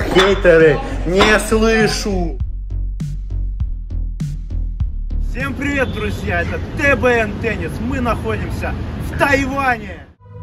Хейтеры, не слышу. Всем привет, друзья, это ТБН Теннис. Мы находимся в Тайване.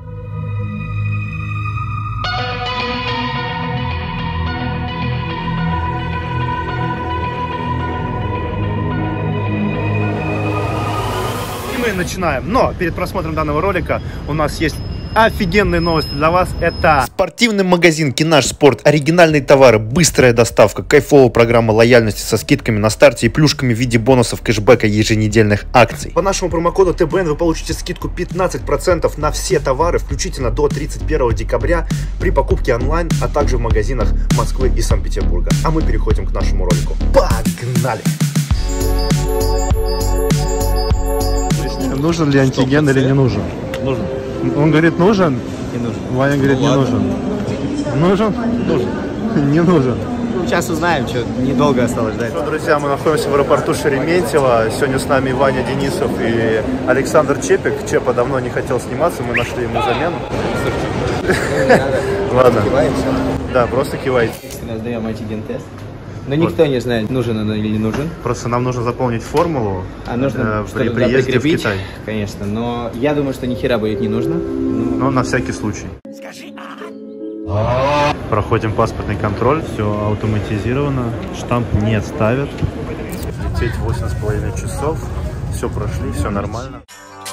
Мы начинаем. Но перед просмотром данного ролика у нас есть офигенные новости для вас. Это спортивный магазин Кинаж Спорт, оригинальные товары, быстрая доставка, кайфовая программа лояльности со скидками на старте и плюшками в виде бонусов, кэшбэка и еженедельных акций. По нашему промокоду ТБН вы получите скидку 15% на все товары, включительно до 31 декабря при покупке онлайн, а также в магазинах Москвы и Санкт-Петербурга. А мы переходим к нашему ролику. Погнали! Нужен ли антиген или не нужен? Нужен. Он говорит, нужен? Не нужен. Ваня говорит, не нужен. Нужен? Нужен. Не нужен. Сейчас узнаем, что недолго осталось ждать. Ну, друзья, мы находимся в аэропорту Шереметьево. Сегодня с нами Ваня Денисов и Александр Чепик. Чепа давно не хотел сниматься, мы нашли ему замену. Ладно. Да, просто кивайте. Мы сдаем антиген-тест. Но никто не знает, нужен он или не нужен. Просто нам нужно заполнить формулу при приезде в Китай. Конечно, но я думаю, что ни хера будет не нужно. Но на всякий случай. Скажи. Проходим паспортный контроль, все автоматизировано, штамп не ставят. Лететь 8,5 часов, все прошли, все нормально.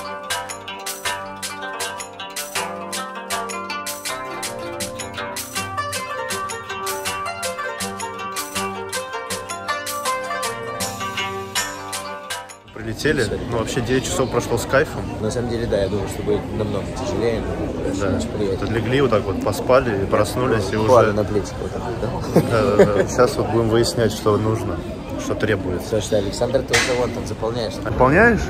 Прилетели, но вообще 9 часов прошло с кайфом. На самом деле, да, я думаю, что будет намного тяжелее. Да. Легли вот так вот, поспали и проснулись, и уже... на плечи вот так вот, да? Да. Сейчас вот будем выяснять, что нужно, что требуется. Слушай, Александр, ты уже вон там заполняешь. Заполняешь?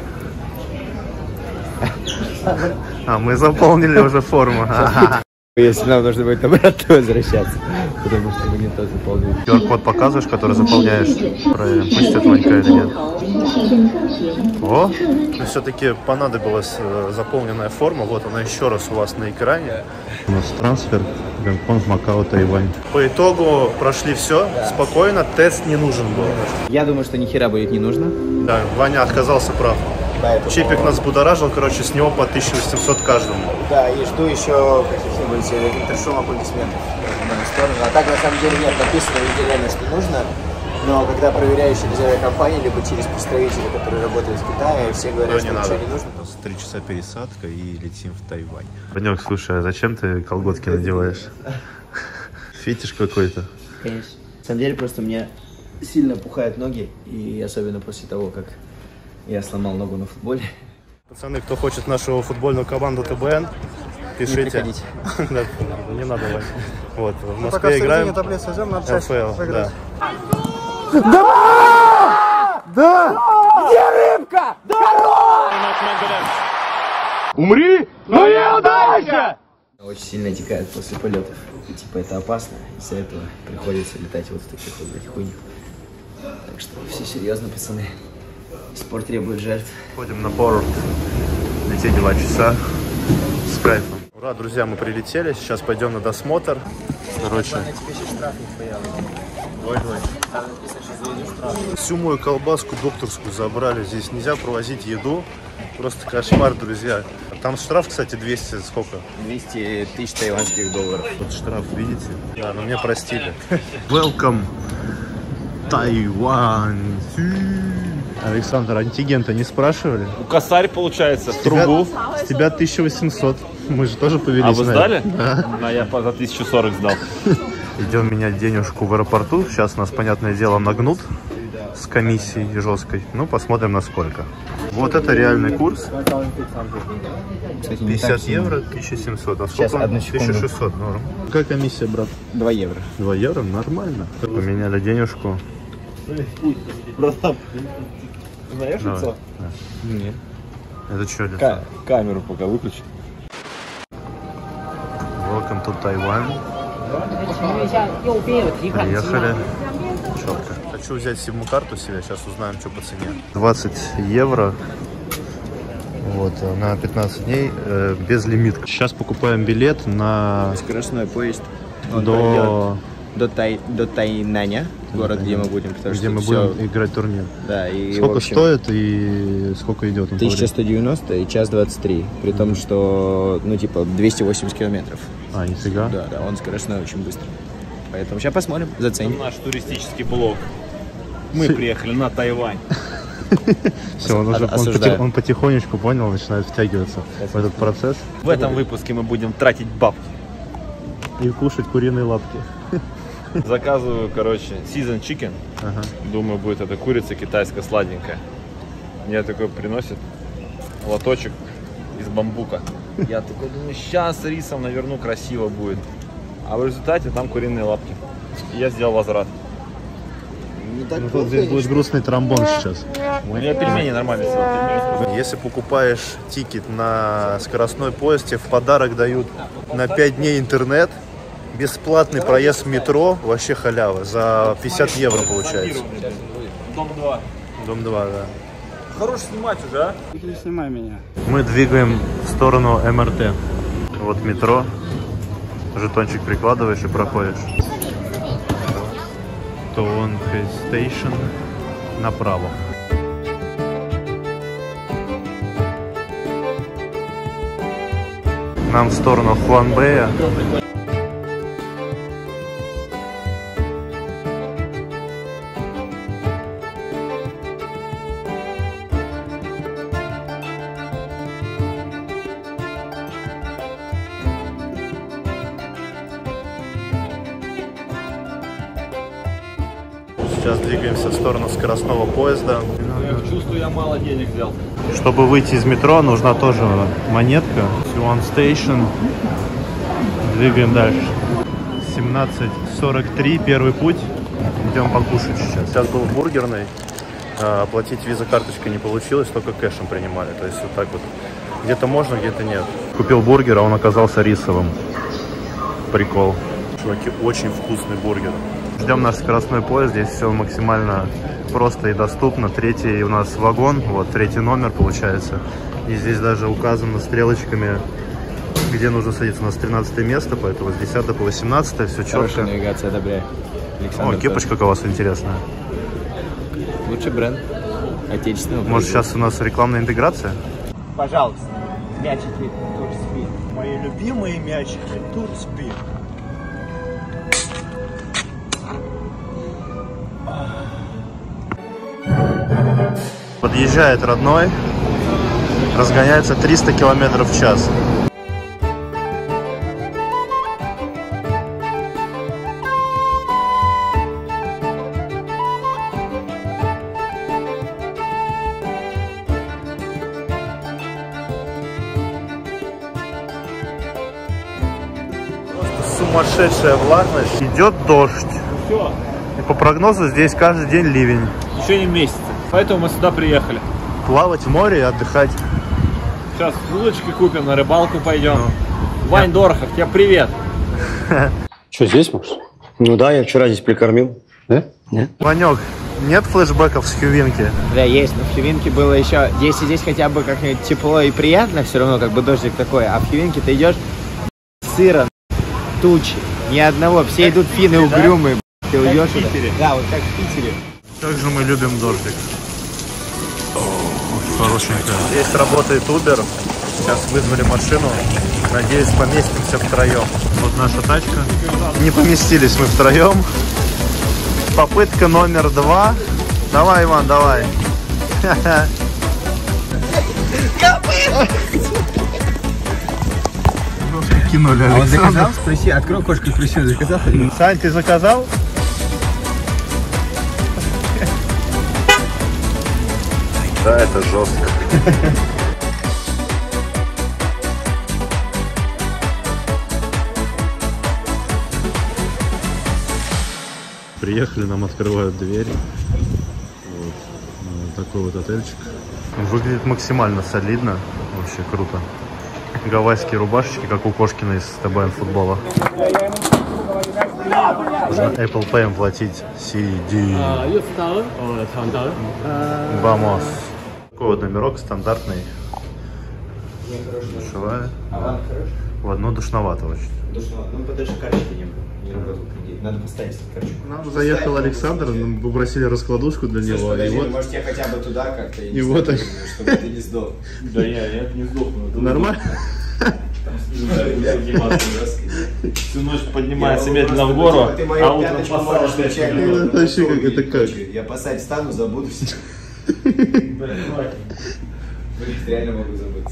А, мы заполнили уже форму. Если нам нужно будет обратно возвращаться, потому что мы не то заполнили. QR-код показываешь, который заполняешь, проверим, пустят Ванька или нет. О, все-таки понадобилась заполненная форма. Вот она еще раз у вас на экране. У нас трансфер Гонконг, Макао, Тайвань. По итогу прошли все, спокойно, тест не нужен был. Я думаю, что ни хера будет не нужно. Да, Ваня оказался прав. Да, Чепик нас будоражил, короче, с него по 1800 каждому. Да, и жду еще каких-нибудь интершум аплодисментов в мою сторону. А так, на самом деле, нет, написано везде, что нужно. Но когда проверяешь через авиакомпанию, либо через представителей, которые работают в Китае, все говорят, что ничего не нужно. 3 часа пересадка и летим в Тайвань. Ванек, слушай, а зачем ты колготки надеваешь? Фетиш какой-то? Конечно. На самом деле, просто мне сильно пухают ноги, и особенно после того, как я сломал ногу на футболе. Пацаны, кто хочет нашу футбольную команду ТБН, пишите. Не надо, Вань. Вот, в Москве играем. ЛФЛ, да. Да! Да! Где рыбка? Да! Умри, но не удача! Очень сильно текает после полетов. И, типа, это опасно. Из-за этого приходится летать вот в таких вот хуйнях. Так что все серьезно, пацаны. Спорт требует жертв. Ходим на борт. Лететь 2 часа с кайфом. Ура, друзья, мы прилетели. Сейчас пойдем на досмотр. Короче. Всю мою колбаску докторскую забрали. Здесь нельзя провозить еду. Просто кошмар, друзья. Там штраф, кстати, 200 сколько? 200 тысяч тайваньских долларов. Вот штраф, видите? Да, но мне простили. Welcome, Тайвань. Александр, антиген-то не спрашивали? Косарь получается, в трубу. С тебя 1800. Мы же тоже повелись. А вы сдали? Да. А я за 1040 сдал. Идем менять денежку в аэропорту. Сейчас нас, понятное дело, нагнут с комиссией жесткой. Ну, посмотрим, насколько. Вот это реальный курс. 50 евро, 1700. А сколько? 1600. Норм. Какая комиссия, брат? 2 евро. 2 евро? Нормально. Поменяли денежку. Братан, знаешь лицо? Да. Нет. Это что, лицо? Камеру пока выключи. Welcome to Taiwan. Приехали. Четко. Хочу взять сим-карту себе, сейчас узнаем, что по цене. 20 евро. Вот, на 15 дней без лимитки. Сейчас покупаем билет на... Скоростной поезд. до Тайнаня, город, где мы будем. Где мы будем играть турнир. Да, и, сколько общем, стоит и сколько идет? 1190 и час 23. При том, что, ну, типа, 280 километров. А, нифига. Да, он скоростной очень быстро. Поэтому сейчас посмотрим, заценим. Наш туристический блог. Мы приехали на Тайвань. Все, он потихонечку, понял, начинает втягиваться в этот процесс. В этом выпуске мы будем тратить бабки. И кушать куриные лапки. Заказываю, короче, season chicken. Ага. Думаю, будет это курица китайская сладенькая. Мне такой приносит лоточек из бамбука. Я такой думаю, сейчас рисом наверну, красиво будет. А в результате там куриные лапки. И я сделал возврат. Ну, тут здесь будет грустный тромбон сейчас. У меня пельмени нормально сделал. Если покупаешь тикет на скоростной поезд, тебе в подарок дают на 5 дней интернет, бесплатный проезд в метро, вообще халява, за 50 евро получается. Дом 2. Дом 2, да. Хорош снимать уже, а? Не снимай меня. Мы двигаем в сторону МРТ. Вот метро. Жетончик прикладываешь и проходишь. Тонхэй Стейшн направо. Нам в сторону Хуанбэя. Сейчас двигаемся в сторону скоростного поезда. Я чувствую, я мало денег взял. Чтобы выйти из метро, нужна тоже монетка. One Station. Двигаем дальше. 17:43, первый путь. Идем покушать сейчас. Сейчас был в бургерной. Оплатить виза-карточкой не получилось, только кэшем принимали. То есть вот так вот. Где-то можно, где-то нет. Купил бургер, а он оказался рисовым. Прикол. Чуваки, очень вкусный бургер. Ждем наш скоростной поезд. Здесь все максимально просто и доступно. Третий у нас вагон, вот третий номер получается. И здесь даже указано стрелочками, где нужно садиться. У нас 13 место, поэтому с 10 по 18 все четко. Хорошая навигация, одобряю. О, кепочка как у вас интересная. Лучший бренд отечественного. Может, сейчас у нас рекламная интеграция? Пожалуйста, мячики Турспид. Мои любимые мячики Турспид. Подъезжает родной, разгоняется 300 км в час. Просто сумасшедшая влажность. Идет дождь. Все, И по прогнозу здесь каждый день ливень. еще не месяц. Поэтому мы сюда приехали. Плавать в море и отдыхать. Сейчас удочки купим, на рыбалку пойдем. Вань Дорохов, тебе привет. Что, здесь, Макс? Ну да, я вчера здесь прикормил. Да? Нет? Ванек, нет флешбеков с Хьювинки? Да, есть, но в Хьювинке было еще... Если здесь хотя бы как-нибудь тепло и приятно, все равно как бы дождик такой, а в Хьювинке ты идешь сыро, тучи, ни одного, все идут финны угрюмые, ты уйдешь. Да, вот как в Питере. Как же мы любим дождик. Хорошенько. Здесь работает Uber. Сейчас вызвали машину. Надеюсь, поместимся втроем. Вот наша тачка. Не поместились мы втроем. Попытка номер 2. Давай, Иван, давай. Кинули А он Александра. заказал? Спроси, открой кошку, спроси, заказал? Сань, ты заказал? Да, это жестко. Приехали, нам открывают двери. Вот. Такой вот отельчик. Выглядит максимально солидно. Вообще круто. Гавайские рубашечки, как у Кошкина из ТБН футбола. Можно Apple Pay платить CD. Vamos. Такой вот номерок стандартный. Душевая. В одну душновато очень. Ну, подальше карточки не было. не работал кредит. Надо поставить этот, короче. Нам заехал Александр, мы попросили раскладушку для него. Подожди, и вот... может я хотя бы туда как-то, И вот так. чтобы ты не сдох. Да я не сдохну. Нормально? Всю ночь поднимается медленно в гору, Ты а мою утром пяточку можешь посадишь. случайно. Это вообще как это как? Я посадить стану, забудусь. Реально могу забыться.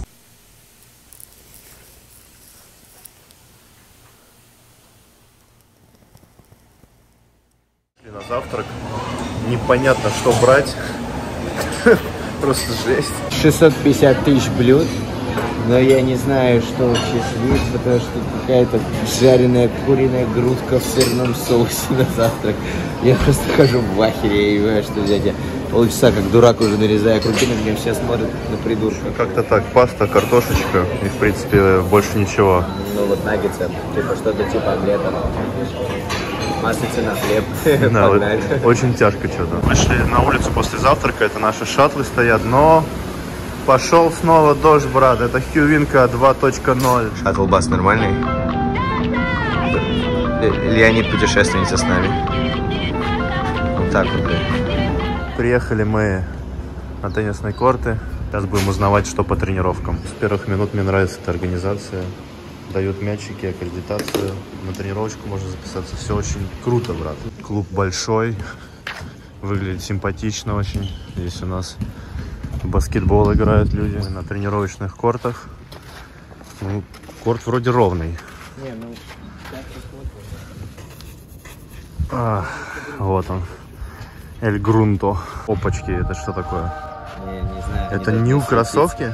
На завтрак. Непонятно, что брать. Просто жесть. 650 тысяч блюд, но я не знаю, что вообще слить, потому что какая-то жареная куриная грудка в сырном соусе на завтрак. Я просто хожу в ахере и не понимаю, что взять. Я полчаса как дурак уже нарезаю круги, на меня все смотрят на придурка. Как-то так, паста, картошечка и, в принципе, больше ничего. Ну вот наггетсы, типа что-то типа омлета. Маслица на хлеб. Да, вот, Погнали. очень тяжко что-то. Вышли на улицу после завтрака, это наши шаттлы стоят, но пошел снова дождь, брат. Это Хьювинка 2.0. Шаттлбас нормальный? Леонид путешественница с нами. Вот так вот, блин. Приехали мы на теннисные корты. Сейчас будем узнавать, что по тренировкам. С первых минут мне нравится эта организация. Дают мячики, аккредитацию. На тренировочку можно записаться. Все очень круто, брат. Клуб большой. Выглядит симпатично очень. Здесь у нас в баскетбол играют люди на тренировочных кортах. Ну, корт вроде ровный. Вот он. Эль Грунто. Опачки, это что такое? Не знаю. Это Нью кроссовки?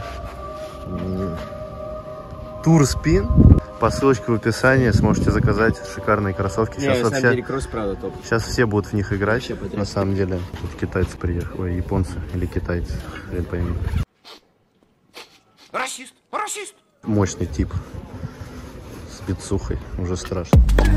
Тур Спин. По ссылочке в описании сможете заказать шикарные кроссовки. Сейчас на вообще... самом деле кросс, правда, топ. Сейчас все будут в них играть. Вообще потрясающе. На самом деле. Тут китайцы приехали. Ой, японцы или китайцы. Хрен пойми. Расист! Расист! Мощный тип. С бицухой. Уже страшно.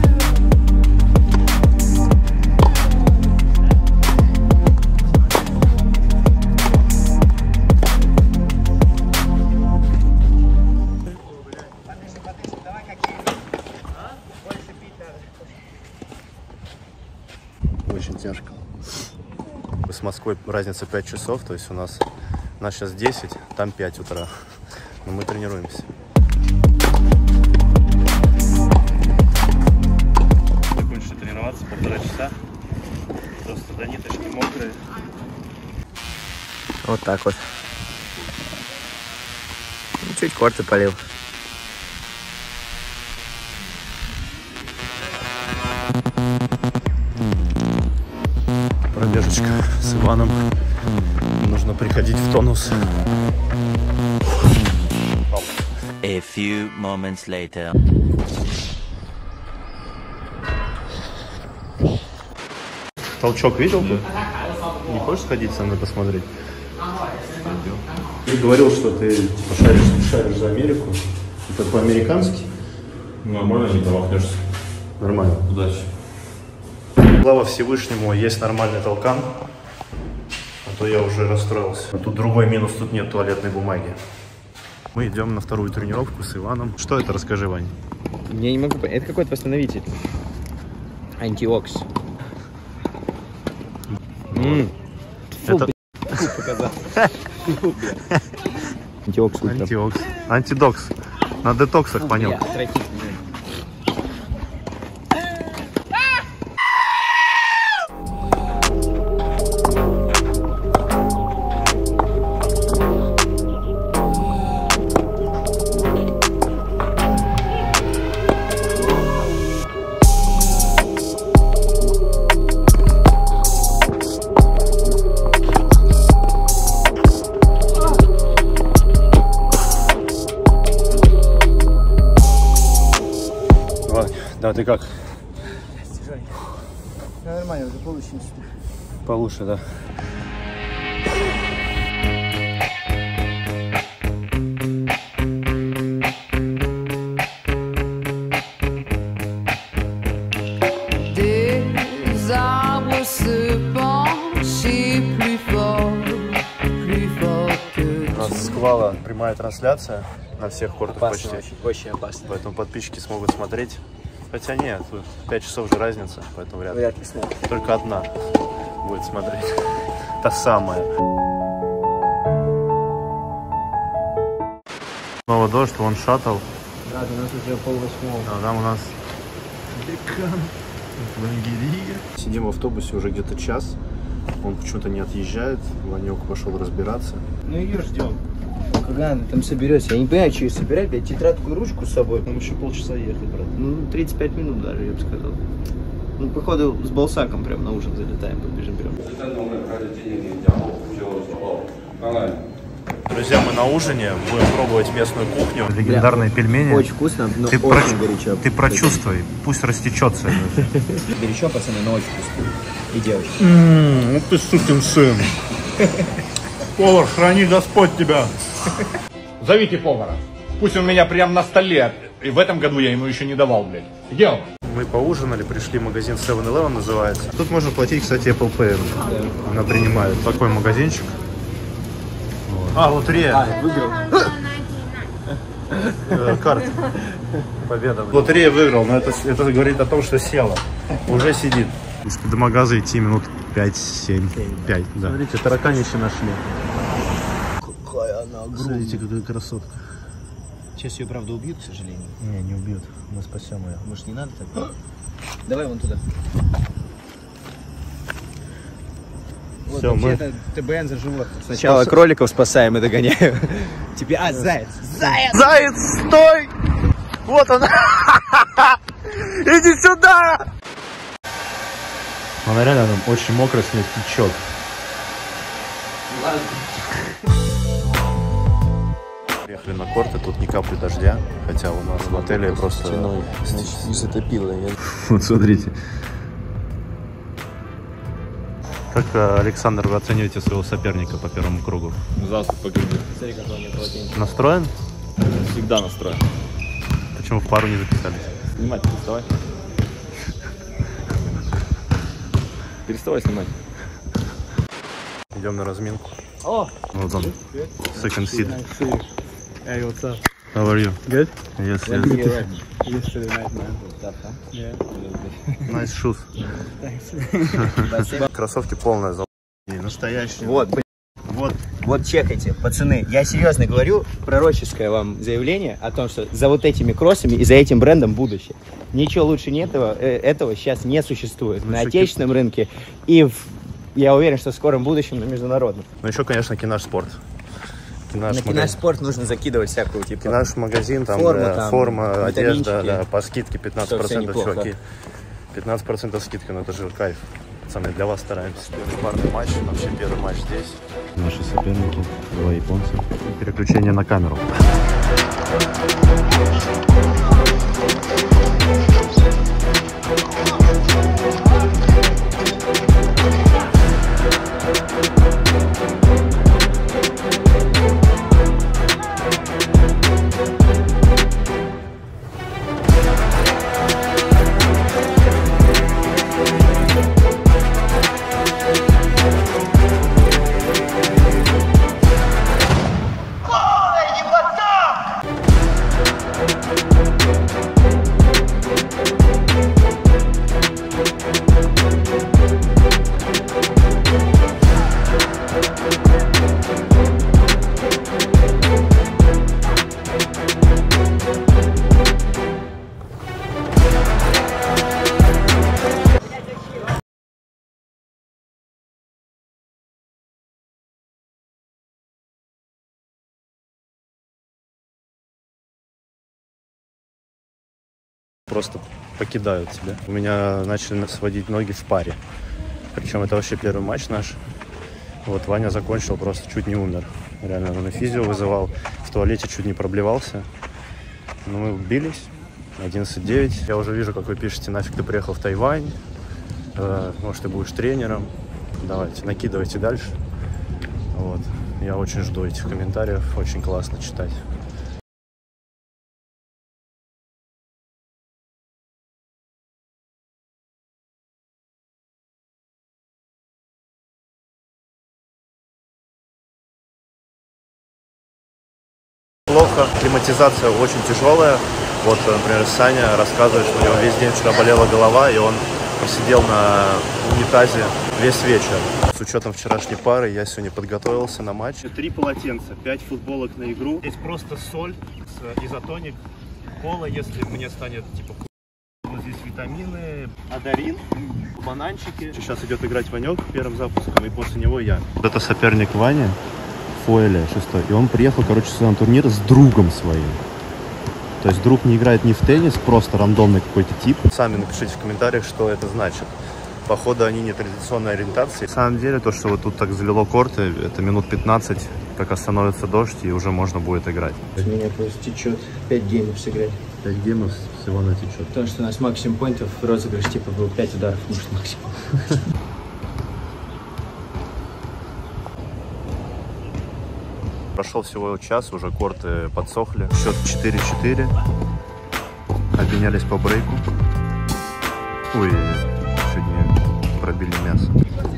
Очень тяжко. С Москвой разница 5 часов, то есть у нас сейчас 10, там 5 утра. Но мы тренируемся. Закончили тренироваться 1,5 часа. Просто до ниточки мокрые. Вот так вот. Чуть корты полил. Пробежечка с Иваном. Нужно приходить в тонус. A few moments later. Толчок видел ты? Не хочешь сходить со мной посмотреть? Ты говорил, что ты шаришь за Америку. Это по-американски? Нормально, не промахнешься. Нормально. Удачи. Слава Всевышнему, есть нормальный толкан. А то я уже расстроился. Но тут другой минус, тут нет туалетной бумаги. Мы идем на вторую тренировку с Иваном. Что это, расскажи, Вань. Я не могу понять. Это какой-то восстановитель. Антиокс. Это Антиокс. антиокс. Антидокс. На детоксах понял. Да, ты как? Нормально, уже получше. Получше, да. Des arbres se penchent plus fort que У нас с Квала прямая трансляция на всех кортах почти. Очень опасно. Поэтому подписчики смогут смотреть. Хотя нет, тут 5 часов же разница, поэтому вряд ли. Только одна будет смотреть. Та самая. Снова дождь, вон шаттл. Да, у нас уже 7:30. А там у нас декан Вангелия. Сидим в автобусе уже где-то час. Он почему-то не отъезжает. Ванек пошел разбираться. Ну ее ждем. Когда она там соберется? Я не понимаю, что ее собирать, блядь, тетрадку и ручку с собой. Нам еще полчаса ехать, брат. Ну, 35 минут даже, я бы сказал. Ну, походу, с Балсаком прям на ужин залетаем, побежим прям. Друзья, мы на ужине. Будем пробовать местную кухню. Легендарные пельмени. Очень вкусно, но Ты очень горячо. Ты прочувствуй, пусть растечется. Горячо, пацаны, но очень вкусно. И девочки. Ну ты сукин сын. Повар, храни Господь тебя. Зовите повара. Пусть он меня прямо на столе. И в этом году я ему еще не давал, блядь. Где он? Мы поужинали, пришли в магазин 7-Eleven называется. Тут можно платить, кстати, Apple Pay. Она принимает. Такой магазинчик. Вот. А, лотерея. Выиграл. Карта. Победа. Лотерея выиграл, но это говорит о том, что села. Уже сидит. До магаза идти минут 5-7. 5, да. Смотрите, тараканище нашли. Какая она огромная. Смотрите, какая красотка. Сейчас ее, правда, убьют, к сожалению. Не убьют. Мы спасем ее. Может, не надо так? Давай вон туда. Вот, Все, мы... это ТБН за животных. Сначала кроликов спасаем и догоняем. Теперь, заяц! Заяц! Заяц, стой! Вот он! Иди сюда! Она реально там очень мокро, с ней течет. Приехали на корты, тут ни капли дождя, хотя у нас в отеле просто... Затопило. Вот смотрите. Как, Александр, вы оцениваете своего соперника по первому кругу? Засуд погляди. Смотри, как он мне полотенце. Настроен? Всегда настроен. Почему в пару не записались? Снимать переставай. Переставай снимать. Идем на разминку. О! Вот он. Second seat. Hey, what's up? How are you? Good? Yes, yes. Yesterday night, man. Yeah. Nice shoes. Кроссовки полная за... Настоящие. Вот, вот чекайте, пацаны. Я серьезно говорю, пророческое вам заявление о том, что за вот этими кроссами и за этим брендом будущее. Ничего лучше этого сейчас не существует на отечественном рынке и я уверен, что в скором будущем на международном. Ну еще, конечно, Кинаш Спорт. На Кинаш Спорт нужно закидывать всякую типа. Кинаш магазин, там форма, одежда, да, по скидке 15%, чуваки. 15% скидка, но это же кайф. Пацаны, для вас стараемся. Первый парный матч, вообще первый матч здесь. Наши соперники, два японца. Переключение на камеру. Просто покидают тебя. У меня начали сводить ноги в паре. Причем это вообще первый матч наш. Вот Ваня закончил, просто чуть не умер. Реально, он на физио вызывал. В туалете чуть не проблевался. Но мы бились. 11-9. Я уже вижу, как вы пишете, нафиг ты приехал в Тайвань. Может, ты будешь тренером. Давайте, накидывайте дальше. Вот. Я очень жду этих комментариев. Очень классно читать. Плохо, климатизация очень тяжелая, Вот, например, Саня рассказывает, что у него весь день вчера болела голова, и он посидел на унитазе весь вечер. С учетом вчерашней пары я сегодня подготовился на матч. 3 полотенца, 5 футболок на игру. Здесь просто соль, изотоник, кола, если мне станет типа вот здесь витамины, адарин, бананчики. Сейчас идет играть Ванек первым запуском, и после него я. Вот это соперник Вани, Фойля 6, и он приехал, короче, сюда на турнир с другом своим. То есть друг не играет ни в теннис, просто рандомный какой-то тип. Сами напишите в комментариях, что это значит. Походу, они не традиционной ориентации. На самом деле, то, что вот тут так залило корты, это минут 15, как остановится дождь, и уже можно будет играть. У меня просто течет 5 геймов сыграть. 5 геймов всего натечет. Потому что у нас максимум поинтов в розыгрыш типа был 5 ударов, может максимум. Прошел всего час, уже корты подсохли. Счет 4-4. Обменялись по брейку. Ой, чуть не пробили мясо.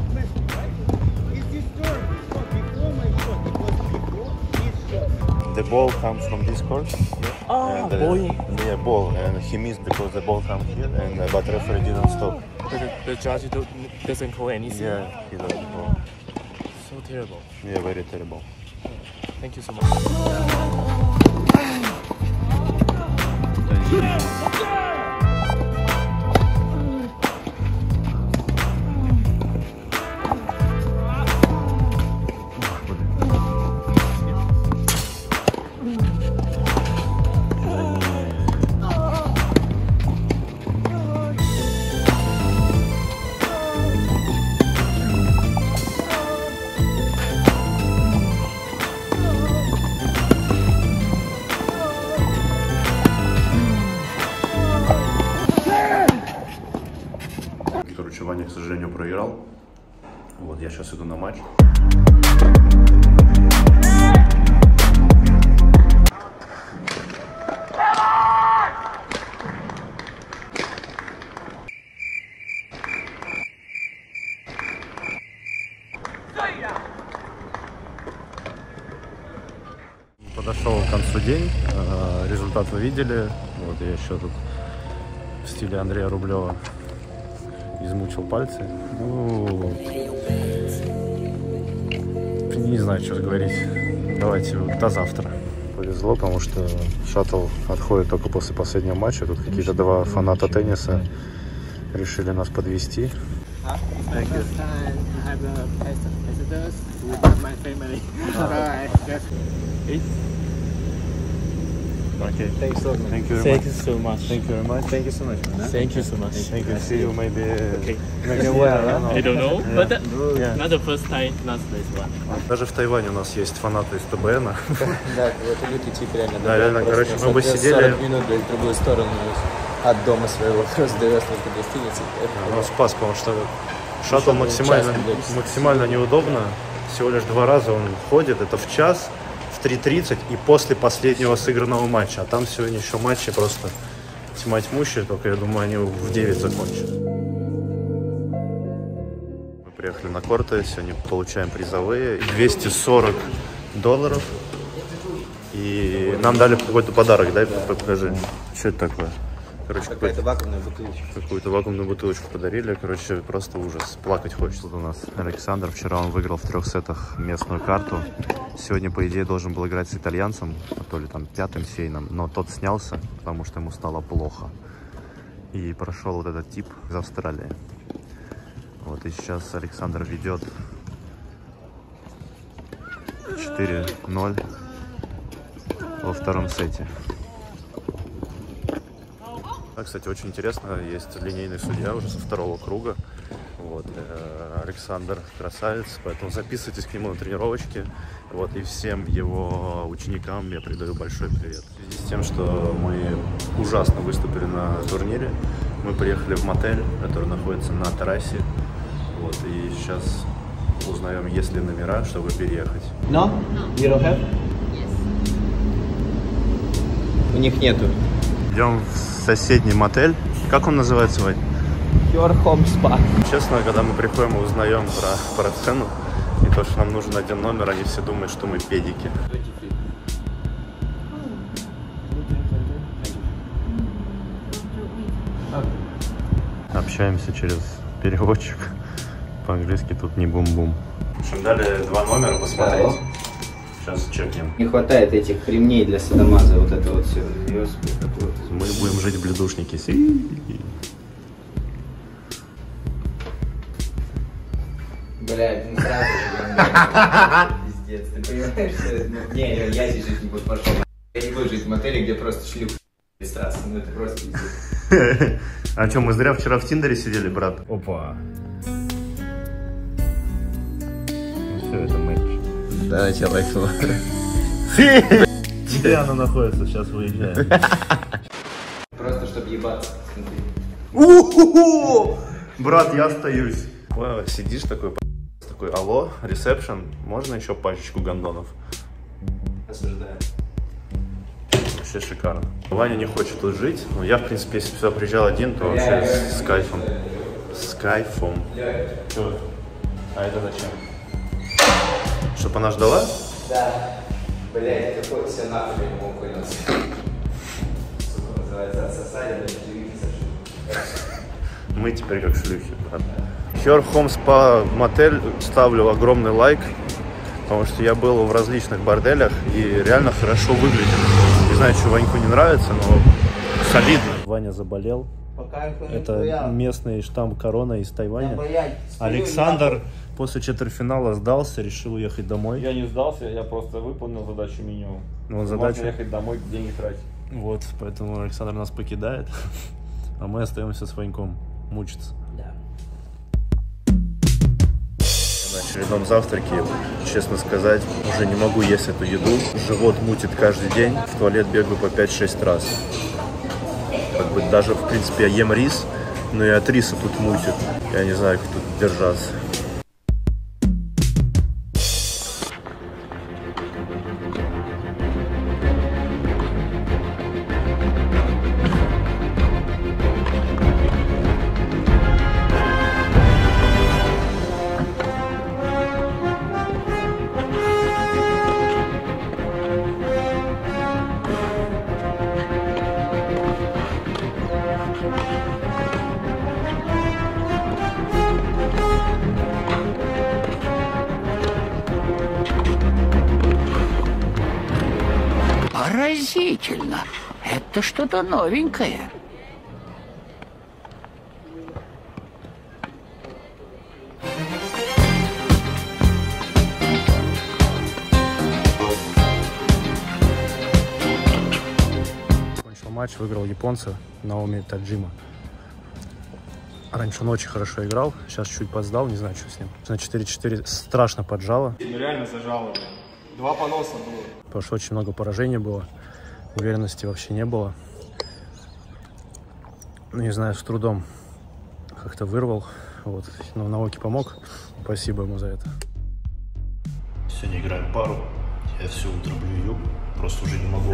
The ball comes from this court. Ah, ball. Yeah, ball. And he missed because the ball comes here, and but referee didn't stop. The judge doesn't call anything. Yeah, he doesn't call. So terrible. Yeah, very terrible. Thank you so much. Короче, Ваня, к сожалению, проиграл. Вот, я сейчас иду на матч. Подошел к концу день, результат вы видели. Вот я еще тут в стиле Андрея Рублева измучил пальцы. Ну, не знаю, что говорить. Давайте до завтра. Повезло, потому что шаттл отходит только после последнего матча. Тут какие-то 2 фаната тенниса решили нас подвести. Okay. Thanks so much. Thank you very much. so much. Thank you very much. Thank you so much, man. Thank you so much. Thank you. See you maybe next Yeah, year. well, I don't know, Yeah. but Yeah. not the first time, not this one. Даже в Тайване у нас есть фанаты из ТБН. Да, это лютый тип реально. Да, реально, короче, мы бы сидели... 40 минут, блядь, в другую сторону от дома своего просто довез нас до гостиницы. Он спас, потому что шаттл максимально неудобно. Всего лишь 2 раза он ходит. Это в час, в 3:30 и после последнего сыгранного матча. А там сегодня еще матчи просто тьма тьмущая. Только я думаю, они в 9 закончат. Мы приехали на корты. Сегодня получаем призовые. $240. И нам дали какой-то подарок. Дай покажи. Что это такое? Короче, какая-то вакуумная бутылочка. Какую-то вакуумную бутылочку подарили. Короче, просто ужас. Плакать хочется. Тут у нас Александр. Вчера он выиграл в 3 сетах местную карту. Сегодня, по идее, должен был играть с итальянцем, то ли там 5-м сейном, но тот снялся, потому что ему стало плохо. И прошел вот этот тип из Австралии. Вот, и сейчас Александр ведет 4-0 во 2-м сете. А, кстати, очень интересно, есть линейный судья уже со 2-го круга. Вот, Александр красавец, поэтому записывайтесь к нему на тренировочки. Вот, и всем его ученикам я передаю большой привет. В связи с тем, что мы ужасно выступили на турнире, мы приехали в мотель, который находится на террасе. Вот, и сейчас узнаем, есть ли номера, чтобы переехать. No? You don't have? У них нету. Идем в соседний мотель. Как он называется, Вань? Your Home Spa. Честно, когда мы приходим и узнаем про цену и то, что нам нужен 1 номер, они все думают, что мы педики. общаемся через переводчик. По-английски тут не бум-бум. В общем, дали 2 номера посмотреть. Сейчас чекнем. Не хватает этих ремней для садомаза, вот это вот все. Мы будем жить в бледушнике. Блядь, ну сразу же. Пиздец, ты понимаешь, что... Не, я здесь жить не буду, пошел. Я не буду жить в мотеле, где просто шлюх сразу. Ну это просто пиздец. А что, мы зря вчера в Тиндере сидели, брат? Опа. Ну все, это матч. Давайте лайфу. Где она находится? Сейчас выезжаем. Просто чтобы ебаться. Брат, я остаюсь. Сидишь такой, алло, ресепшн, можно еще пачечку гондонов? Осуждаю. Вообще шикарно. Ваня не хочет тут жить, но я, в принципе, если сюда приезжал один, то вообще с кайфом. С кайфом. Чё? А это зачем? Чтоб она ждала? Да. Блядь, это хоть все нахуй я не мог клянуться. Сука, называется отсосали, но живи сошли. Мы теперь как шлюхи, брат. Her Home Spa мотель ставлю огромный лайк, потому что я был в различных борделях и реально хорошо выглядит. Не знаю, что Ваньку не нравится, но солидно. Ваня заболел. Это местный штамм корона из Тайваня. Александр после четвертьфинала сдался, решил уехать домой. Я не сдался, я просто выполнил задачу минимум. Ну, задача... Можно ехать домой, деньги тратить. Вот, поэтому Александр нас покидает, а мы остаемся с Ваньком мучиться. Да. На очередном завтраке, честно сказать, уже не могу есть эту еду. Живот мутит каждый день, в туалет бегаю по 5-6 раз. Как бы даже, в принципе, я ем рис, но и от риса тут мутит. Я не знаю, как тут держаться. Поразительно. Это что-то новенькое. Кончил матч, выиграл японца Наоми Таджима. Раньше он очень хорошо играл, сейчас чуть подсдал, не знаю, что с ним. На 4-4 страшно поджало. Ну реально зажало. 2 поноса было. Потому что очень много поражений было, уверенности вообще не было. Ну, не знаю, с трудом как-то вырвал. Вот. Но Наоки помог. Спасибо ему за это. Сегодня играем пару. Я все утро блюю. Просто уже не могу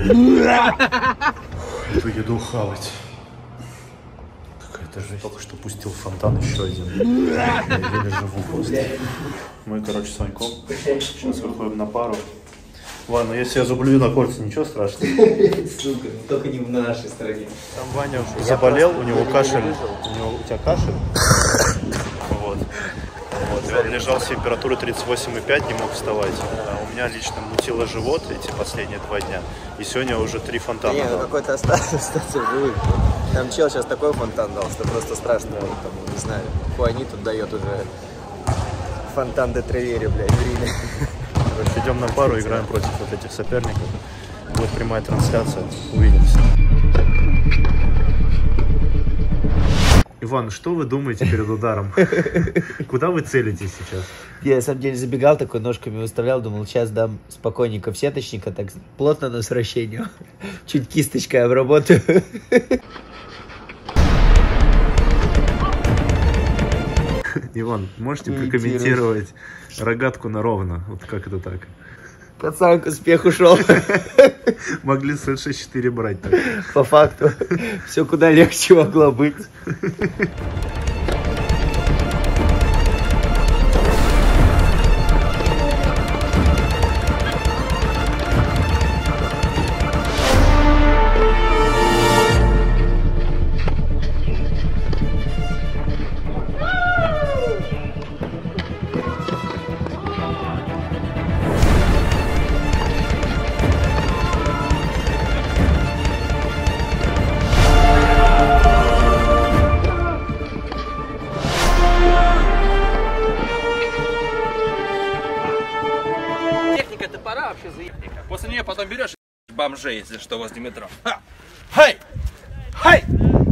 эту еду хавать. Какая-то жесть. Только что пустил фонтан еще один. Я еле живу просто. Мы, короче, с Ваньком сейчас выходим на пару. Ладно, если я заблюю на кольца, ничего страшного. Сука, только не на нашей стороне. Там Ваня заболел, у него кашель. У тебя кашель? Вот. Он лежал с температурой 38,5, не мог вставать. А у меня лично мутило живот эти последние 2 дня. И сегодня уже 3 фонтана. Не, ну какой-то остался, кстати, живых. Там чел сейчас такой фонтан дал, что просто страшно. Там, не знаю, Хуани тут дает уже фонтан де Тревери, блядь, в Риме. Короче, идем на пару, играем против вот этих соперников. Будет прямая трансляция. Увидимся. Иван, что вы думаете перед ударом? Куда вы целитесь сейчас? Я, на самом деле, забегал такой, ножками выставлял, думал, сейчас дам спокойненько в сеточника, так плотно на сращению. Чуть кисточкой обработаю. Иван, можете прокомментировать рогатку на ровно? Вот как это так? Пацан к успеху шел. Могли с 6-4 брать так. По факту. Все куда легче могло быть. после нее потом берешь бомжей, если что, возле метро. Хай! Хай!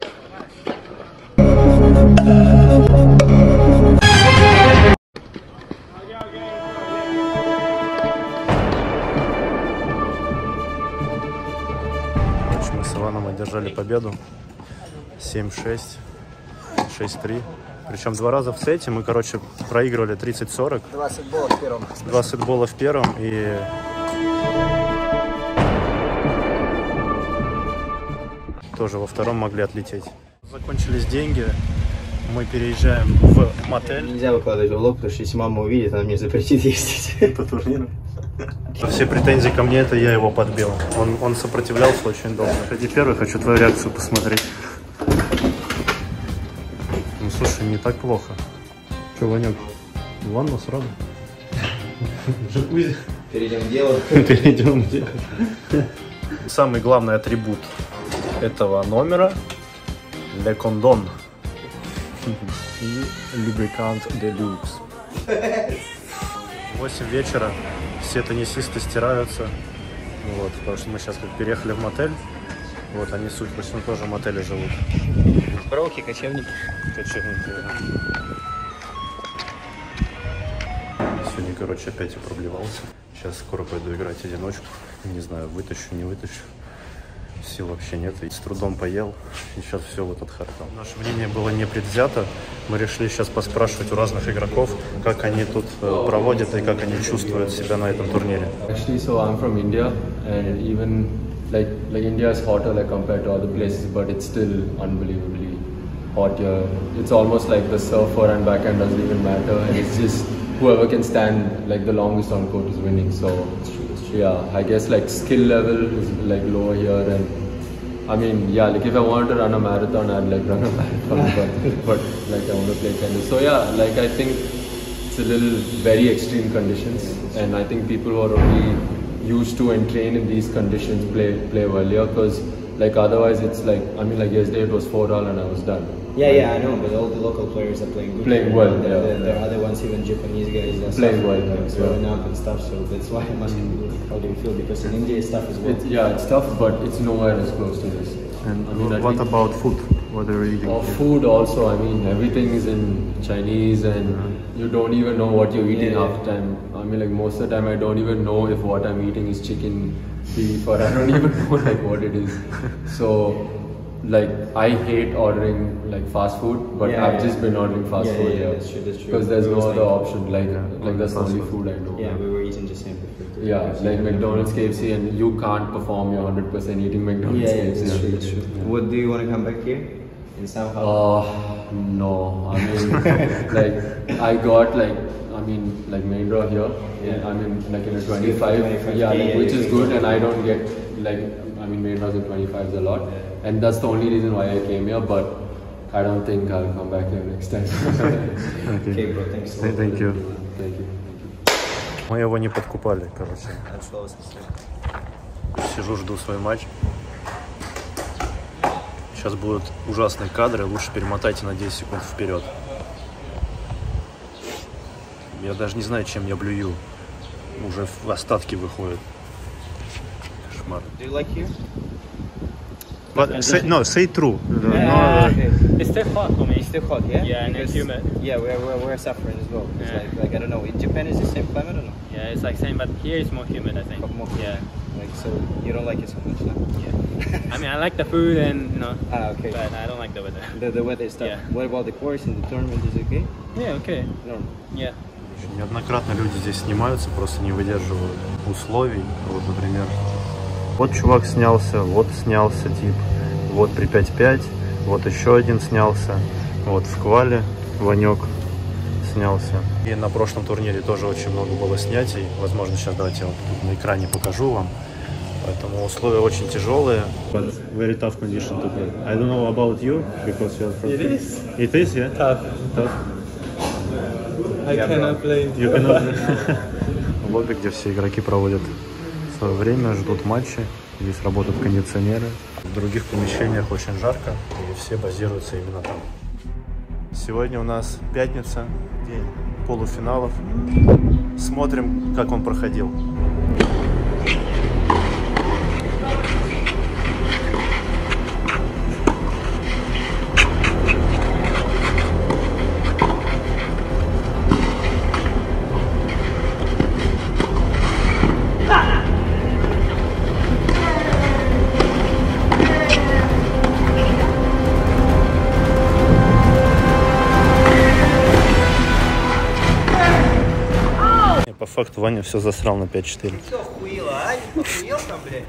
Мы с Иваном одержали победу 7-6, 6-3. Причем 2 раза в сете мы, короче, проигрывали 30-40. 2 сетбола в первом. 2 сетбола в первом и... тоже во втором могли отлететь. Закончились деньги, мы переезжаем в мотель. Нельзя выкладывать влог, потому что если мама увидит, она мне запретит ездить по турниру. Все претензии ко мне, это я его подбил. Он сопротивлялся очень долго. Ходи первый, хочу твою реакцию посмотреть. Ну слушай, не так плохо. Че, Ванек, в ванну сразу? Джакузи. Перейдем к делу. Перейдем к делу. Самый главный атрибут этого номера — Le Condon и Lubricant Deluxe. 8 вечера, все теннисисты стираются, вот, потому что мы сейчас как переехали в мотель, вот, они, судя по всему, тоже в мотеле живут. Броуки, кочевники. Кочевники, да. Сегодня, короче, опять я проблевался. Сейчас скоро пойду играть одиночку, не знаю, вытащу, не вытащу. Сил вообще нет, и с трудом поел, и сейчас все вот отхаркал. Наше мнение было не предвзято, мы решили сейчас поспрашивать у разных игроков, как они тут проводят и как они чувствуют себя на этом турнире. Actually, so I'm from India, and even like India is hotter like compared to other places, but it's still unbelievably hot here. It's almost like the surfer and backhand doesn't even matter, and it's just whoever can stand like the longest on court is winning. So yeah, I guess like skill level is like lower here, and I mean, yeah, like if I wanted to run a marathon, I'd like run a marathon, but like I want to play tennis. So yeah, like I think it's a little very extreme conditions, and I think people who are already used to and train in these conditions play well here, because like otherwise it's like, I mean, like yesterday it was 4-all and I was done. Yeah, I know, but all the local players are playing good. Playing well, yeah. The other ones, even Japanese guys, are playing well, growing up and stuff. So that's why it must be. How do you feel? Because in India it's tough as well. It's tough, but it's nowhere as close to this. And I mean, what about food? What are you eating? Food also. I mean, everything is in Chinese, and you don't even know what you're eating half the time. I mean, like most of the time, I don't even know if what I'm eating is chicken, beef, or I don't even know like what it is. So. Like I hate ordering like fast food, but I've just been ordering fast food here. That's true. Because there's no other option. Like that's the only food I know. Yeah, we were eating the same before. Yeah, like McDonald's, KFC, and you can't perform your 100% eating McDonald's, KFC. That's true. What do you want to come back here? In somehow? No. I mean, like I got like. I mean, like main draw here. Yeah. I mean, like in a 25. Yeah, like, which is good, and I don't get like. I mean, main draws in 25s a lot, and that's the only reason why I came here. But I don't think I'll come back here next time. Okay, bro. Thanks. Thank you. Thank you. Мы его не подкупали, короче. Сижу, жду свой матч. Сейчас будут ужасные кадры, лучше перемотайте на 10 секунд вперед. Я даже не знаю, чем я блюю. Уже в остатки выходят. Кошмар. Do you like here? But say true. It's still hot for me. It's still hot, yeah? Yeah, and it's humid. Yeah, we're suffering as well. It's like I don't know. In Japan is the same climate or no? Yeah, it's like same, but here it's more humid, I think. More yeah. Like so, you don't like it so much, no? Yeah. I mean, I like the food and okay. But I don't like the weather. The weather is tough. Yeah. What about the course and the tournament? Is it okay? Yeah, okay. No. Yeah. Неоднократно люди здесь снимаются, просто не выдерживают условий. Вот, например, вот чувак снялся, вот снялся тип, вот при 5-5, вот еще один снялся, вот в квале Ванек снялся. И на прошлом турнире тоже очень много было снятий. Возможно, сейчас давайте я вот тут на экране покажу вам. Поэтому условия очень тяжелые. But very tough condition to play. I don't know about you, because you are from... It is? It is, yeah? Tough. I cannot play. You cannot play. Лобби, где все игроки проводят свое время, ждут матчи. Здесь работают кондиционеры. В других помещениях очень жарко, и все базируются именно там. Сегодня у нас пятница, день полуфиналов. Смотрим, как он проходил. По факту Ваня все засрал на 5-4. Все охуело, а? Не охуел там, блядь?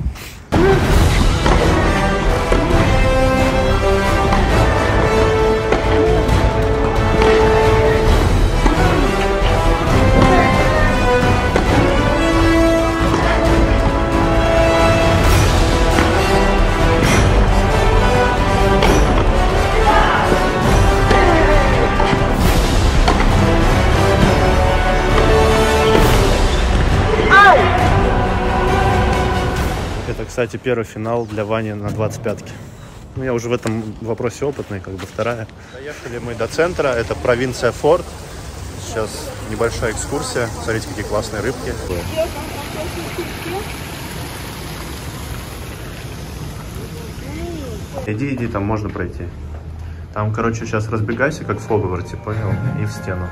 Это, кстати, первый финал для Вани на 25-ке. Ну, я уже в этом вопросе опытный, как бы вторая. Доехали мы до центра, это провинция Форт. Сейчас небольшая экскурсия. Смотрите, какие классные рыбки. Иди, там можно пройти. Там, короче, сейчас разбегайся, как в Хогвартсе, понял? И в стену.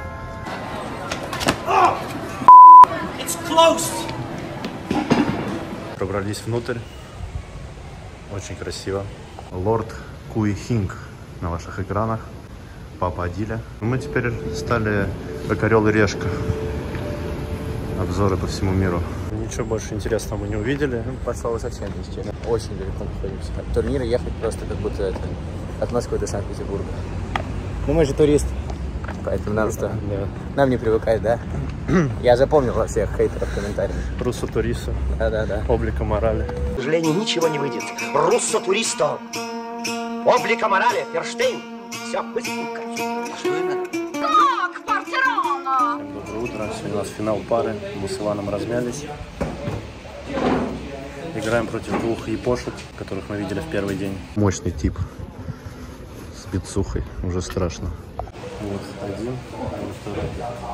Пробрались внутрь. Очень красиво. Лорд Куи Хинг на ваших экранах. Папа Адиля. Мы теперь стали как орел и решка. Обзоры по всему миру. Ничего больше интересного мы не увидели. Ну, по слову совсем, если честно. Очень далеко находимся. От турнира ехать просто как будто это от Москвы до Санкт-Петербурга. Ну мы же туристы, поэтому нам что? Да. Нам не привыкать, да? Я запомнил во всех хейтеров комментариев. Руссо туристо. Да. Облика морали. К сожалению, ничего не выйдет. Руссо туристо. Облика морали. Ферштейн. Все, быстренько. Как, Партерона? Доброе утро. Сегодня у нас финал пары. Мы с Иваном размялись. Играем против двух япошек, которых мы видели в первый день. Мощный тип. С бицухой. Уже страшно. Вот один, второй.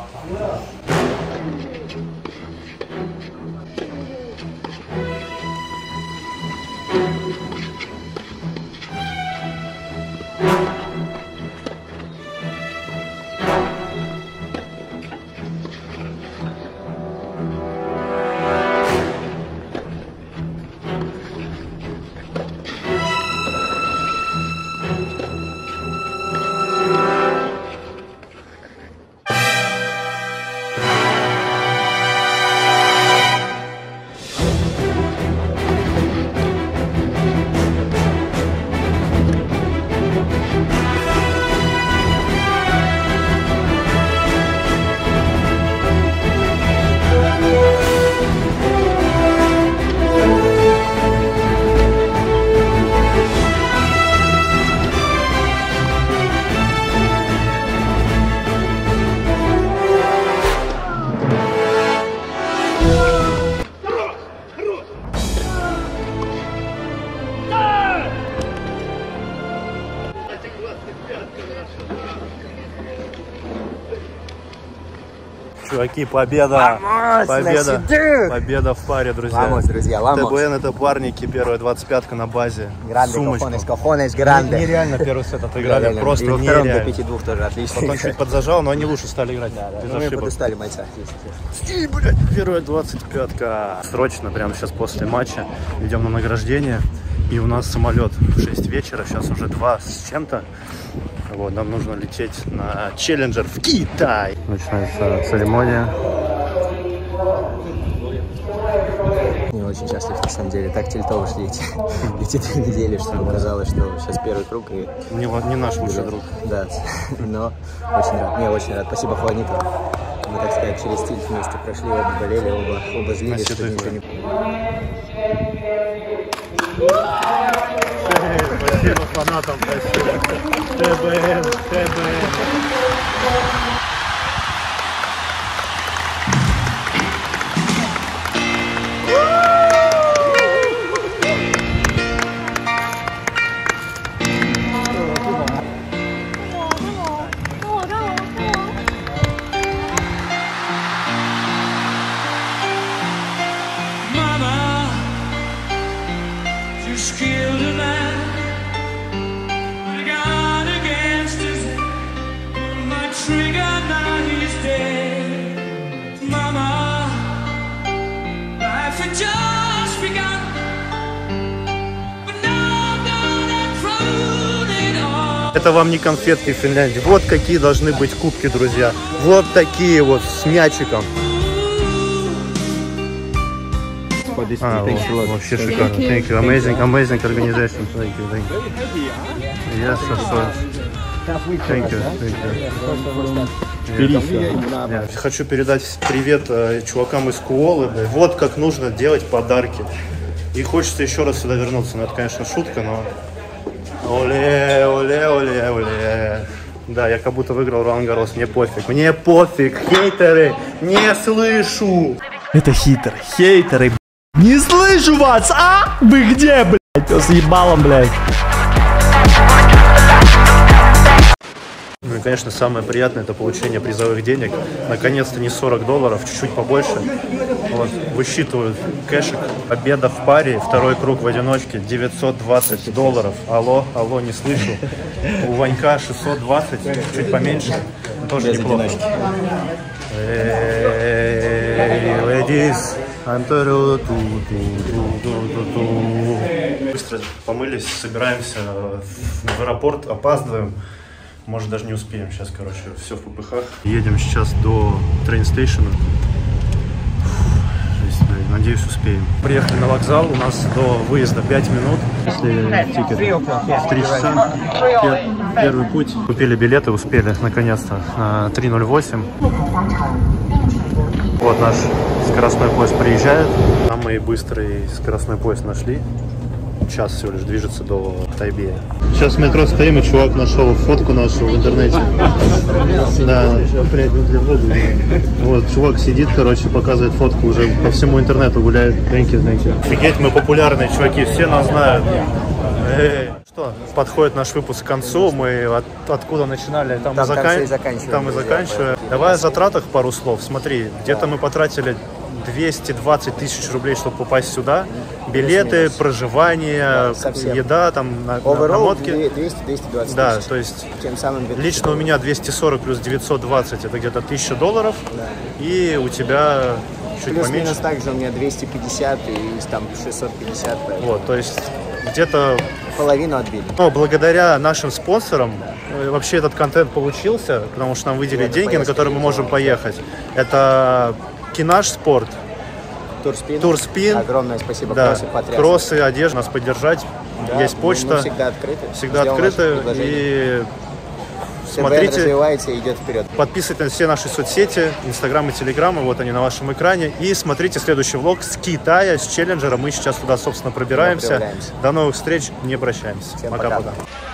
Чуваки, победа! Vamos, Победа! Победа в паре, друзья. Vamos, друзья, vamos. ТБН это парники, первая 25-ка на базе. Гранде, cojones, гранде. Нереально первый сет отыграли, просто и во втором до нереально. 5-2 тоже отлично. Потом чуть подзажал, но они лучше стали играть. Без мы ошибок. подустали бойца. И, блядь, первая 25-ка. Срочно, прямо сейчас после матча идем на награждение. И у нас самолет в 6 вечера, сейчас уже 2 с чем-то. Вот, нам нужно лететь на Челленджер в Китай. Начинается церемония. Не очень счастлив, на самом деле. Так тильтово шли эти 2 недели, что мне казалось, что сейчас первый круг. И... Не наш лучший друг. Да, но очень рад. Не, очень рад. Спасибо Хуаниту. Мы, так сказать, через стиль вместе прошли, оба болели, оба злились, что никто не... Спасибо фанатам, спасибо. ТБН. Это вам не конфетки в Финляндии. Вот какие должны быть кубки, друзья. Вот такие вот с мячиком. for this. Thanks a lot. Вообще шикарно. Thank you. Amazing organization. Thank you. Yes, of course. Thank you. Я хочу передать привет чувакам из Куолы. Вот как нужно делать подарки. И хочется еще раз сюда вернуться. Ну, это, конечно, шутка, но... Оле, оле, оле, оле. Да, я как будто выиграл Ролан Гаррос. Мне пофиг. Мне пофиг. Хейтеры, не слышу. Это хейтеры. Не слышу вас, а? Вы где, блядь? С ебалом, блядь. Ну и, конечно, самое приятное — это получение призовых денег. Наконец-то не $40, чуть-чуть побольше. Вот, высчитывают кэшек. Победа в паре, второй круг в одиночке, $920. Алло, не слышу. У Ванька 620, чуть поменьше, тоже неплохо. Быстро помылись, собираемся в аэропорт, опаздываем. Может, даже не успеем. Сейчас, короче, все в попыхах. Едем сейчас до трейн-стейшена. Надеюсь, успеем. Приехали на вокзал. У нас до выезда 5 минут. Если тикет в 3 часа. Первый путь. Купили билеты, успели наконец-то на 3:08. Вот наш скоростной поезд приезжает. Самый быстрый скоростной поезд нашли. Час всего лишь движется до Тайбэя. Сейчас в метро стоим, и чувак нашел фотку нашу в интернете. Да. Вот, чувак сидит, короче, показывает фотку, уже по всему интернету гуляет. Thank you. Офигеть, мы популярные чуваки, все нас знают. Что, подходит наш выпуск к концу, мы откуда начинали, там и заканчиваем. Давай о затратах пару слов. Смотри, где-то мы потратили 220 тысяч рублей, чтобы попасть сюда. Билеты, проживание, еда, там, намотки. 200-220 да, тысяч. То есть тем самым лично у меня 240 плюс 920, это где-то $1000. Да. И у тебя чуть поменьше. Плюс-минус также у меня 250 и там 650. Поэтому. Вот, то есть где-то... Половину отбили. Но благодаря нашим спонсорам вообще этот контент получился, потому что нам выделили деньги, на которые мы можем поехать. Это Кинаш Спорт, Турспин. Огромное спасибо. Да. Кроссы, одежда, нас поддержать. Да, есть почта. Мы всегда открыты. Всегда открыты. И смотрите, развивается и идет вперед. Подписывайтесь на все наши соцсети, Инстаграм и Телеграм, вот они на вашем экране. И смотрите следующий влог с Китая, с Челленджера. Мы сейчас туда, собственно, пробираемся. До новых встреч, не прощаемся. Пока-пока.